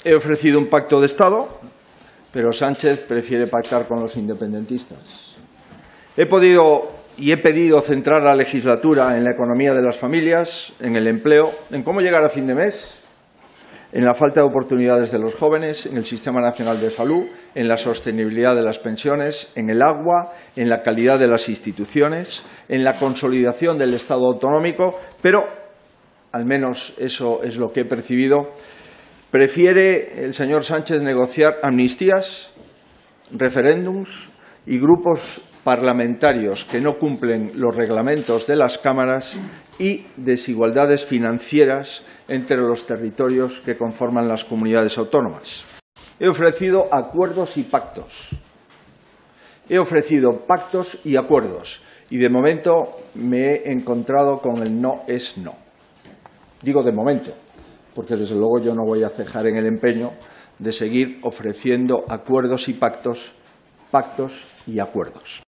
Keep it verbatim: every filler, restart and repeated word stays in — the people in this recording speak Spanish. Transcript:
He ofrecido un pacto de Estado, pero Sánchez prefiere pactar con los independentistas. He podido y he pedido centrar la legislatura en la economía de las familias, en el empleo, en cómo llegar a fin de mes, en la falta de oportunidades de los jóvenes, en el Sistema Nacional de Salud, en la sostenibilidad de las pensiones, en el agua, en la calidad de las instituciones, en la consolidación del Estado autonómico, pero, al menos eso es lo que he percibido, prefiere el señor Sánchez negociar amnistías, referéndums y grupos parlamentarios que no cumplen los reglamentos de las cámaras y desigualdades financieras entre los territorios que conforman las comunidades autónomas. He ofrecido acuerdos y pactos. He ofrecido pactos y acuerdos y de momento me he encontrado con el no es no. Digo de momento, porque desde luego yo no voy a cejar en el empeño de seguir ofreciendo acuerdos y pactos, pactos y acuerdos.